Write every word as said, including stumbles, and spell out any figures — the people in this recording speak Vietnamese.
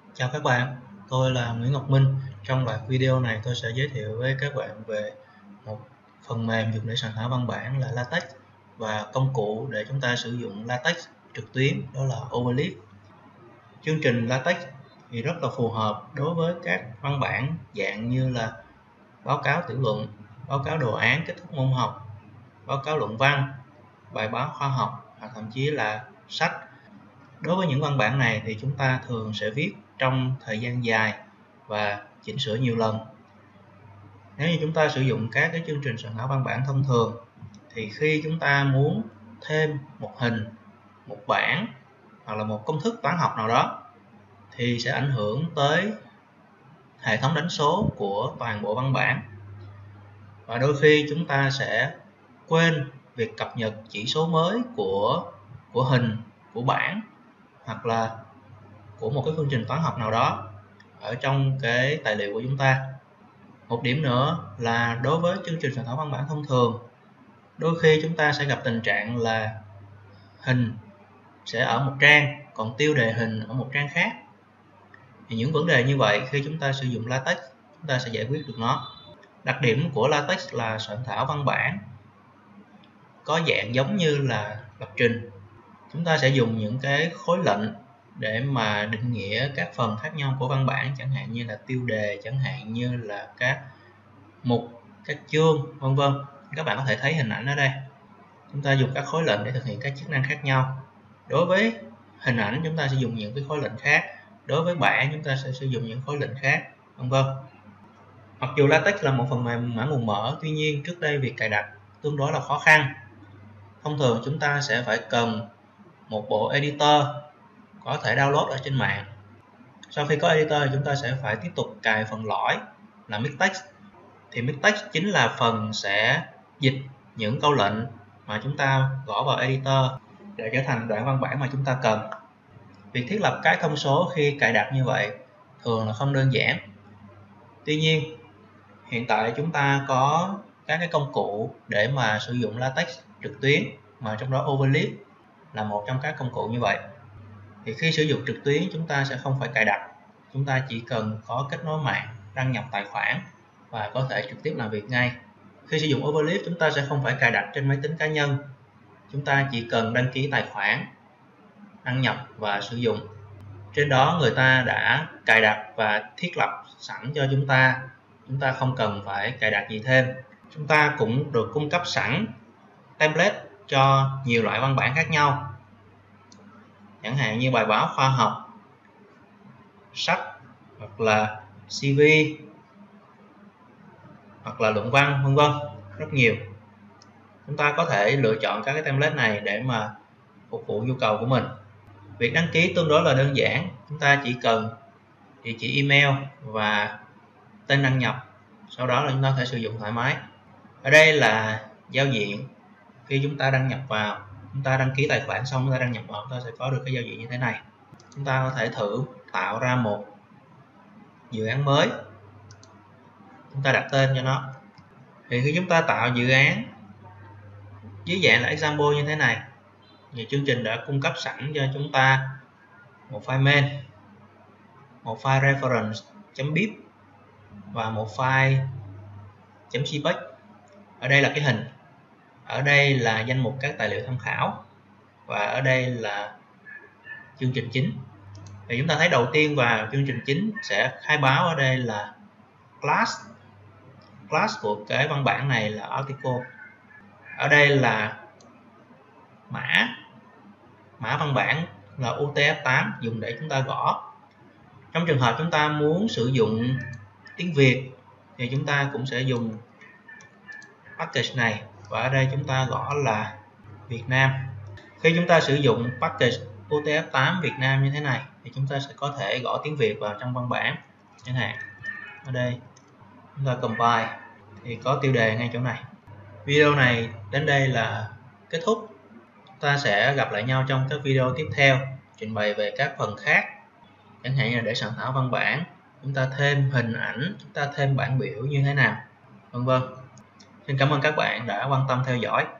Chào các bạn, tôi là Nguyễn Ngọc Minh. Trong loạt video này tôi sẽ giới thiệu với các bạn về một phần mềm dùng để soạn thảo văn bản là LaTeX và công cụ để chúng ta sử dụng LaTeX trực tuyến, đó là Overleaf. Chương trình LaTeX thì rất là phù hợp đối với các văn bản dạng như là báo cáo tiểu luận, báo cáo đồ án kết thúc môn học, báo cáo luận văn, bài báo khoa học hoặc thậm chí là sách. Đối với những văn bản này thì chúng ta thường sẽ viết trong thời gian dài và chỉnh sửa nhiều lần. Nếu như chúng ta sử dụng các cái chương trình soạn thảo văn bản thông thường thì khi chúng ta muốn thêm một hình, một bảng hoặc là một công thức toán học nào đó thì sẽ ảnh hưởng tới hệ thống đánh số của toàn bộ văn bản. Và đôi khi chúng ta sẽ quên việc cập nhật chỉ số mới của, của hình, của bảng hoặc là của một cái phương trình toán học nào đó ở trong cái tài liệu của chúng ta. Một điểm nữa là đối với chương trình soạn thảo văn bản thông thường, đôi khi chúng ta sẽ gặp tình trạng là hình sẽ ở một trang, còn tiêu đề hình ở một trang khác. Thì những vấn đề như vậy khi chúng ta sử dụng LaTeX, chúng ta sẽ giải quyết được nó. Đặc điểm của LaTeX là soạn thảo văn bản có dạng giống như là lập trình. Chúng ta sẽ dùng những cái khối lệnh để mà định nghĩa các phần khác nhau của văn bản, chẳng hạn như là tiêu đề, chẳng hạn như là các mục, các chương, vân vân. Các bạn có thể thấy hình ảnh ở đây. Chúng ta dùng các khối lệnh để thực hiện các chức năng khác nhau. Đối với hình ảnh chúng ta sẽ dùng những cái khối lệnh khác, đối với bảng chúng ta sẽ sử dụng những khối lệnh khác, vân vân. Mặc dù LaTeX là một phần mềm mã nguồn mở, tuy nhiên trước đây việc cài đặt tương đối là khó khăn. Thông thường chúng ta sẽ phải cần một bộ editor có thể download ở trên mạng. Sau khi có editor chúng ta sẽ phải tiếp tục cài phần lõi là Mixtex. Thì Mixtex chính là phần sẽ dịch những câu lệnh mà chúng ta gõ vào editor để trở thành đoạn văn bản mà chúng ta cần. Việc thiết lập cái thông số khi cài đặt như vậy thường là không đơn giản. Tuy nhiên hiện tại chúng ta có các cái công cụ để mà sử dụng LaTeX trực tuyến, mà trong đó Overleaf là một trong các công cụ như vậy. Thì khi sử dụng trực tuyến chúng ta sẽ không phải cài đặt, chúng ta chỉ cần có kết nối mạng, đăng nhập tài khoản và có thể trực tiếp làm việc ngay. Khi sử dụng Overleaf chúng ta sẽ không phải cài đặt trên máy tính cá nhân, chúng ta chỉ cần đăng ký tài khoản, đăng nhập và sử dụng. Trên đó người ta đã cài đặt và thiết lập sẵn cho chúng ta, chúng ta không cần phải cài đặt gì thêm. Chúng ta cũng được cung cấp sẵn template cho nhiều loại văn bản khác nhau, chẳng hạn như bài báo khoa học, sách hoặc là xê vê hoặc là luận văn, vân vân, rất nhiều. Chúng ta có thể lựa chọn các cái template này để mà phục vụ nhu cầu của mình. Việc đăng ký tương đối là đơn giản, chúng ta chỉ cần địa chỉ email và tên đăng nhập, sau đó là chúng ta có thể sử dụng thoải mái. Ở đây là giao diện. Khi chúng ta đăng nhập vào, chúng ta đăng ký tài khoản xong chúng ta đăng nhập vào, chúng ta sẽ có được cái giao diện như thế này. Chúng ta có thể thử tạo ra một dự án mới, chúng ta đặt tên cho nó. Thì khi chúng ta tạo dự án dưới dạng là example như thế này thì chương trình đã cung cấp sẵn cho chúng ta một file main, một file reference.bib và một file .cpec. Ở đây là cái hình, ở đây là danh mục các tài liệu tham khảo và ở đây là chương trình chính. Thì chúng ta thấy đầu tiên vào chương trình chính sẽ khai báo ở đây là class. Class của cái văn bản này là article. Ở đây là mã mã văn bản là U T F tám dùng để chúng ta gõ. Trong trường hợp chúng ta muốn sử dụng tiếng Việt thì chúng ta cũng sẽ dùng package này, và ở đây chúng ta gõ là Việt Nam. Khi chúng ta sử dụng package U T F tám Việt Nam như thế này thì chúng ta sẽ có thể gõ tiếng Việt vào trong văn bản, chẳng hạn ở đây chúng ta compile thì có tiêu đề ngay chỗ này. Video này đến đây là kết thúc. Chúng ta sẽ gặp lại nhau trong các video tiếp theo trình bày về các phần khác, chẳng hạn như để soạn thảo văn bản, chúng ta thêm hình ảnh, chúng ta thêm bảng biểu như thế nào, vân vân. Xin cảm ơn các bạn đã quan tâm theo dõi.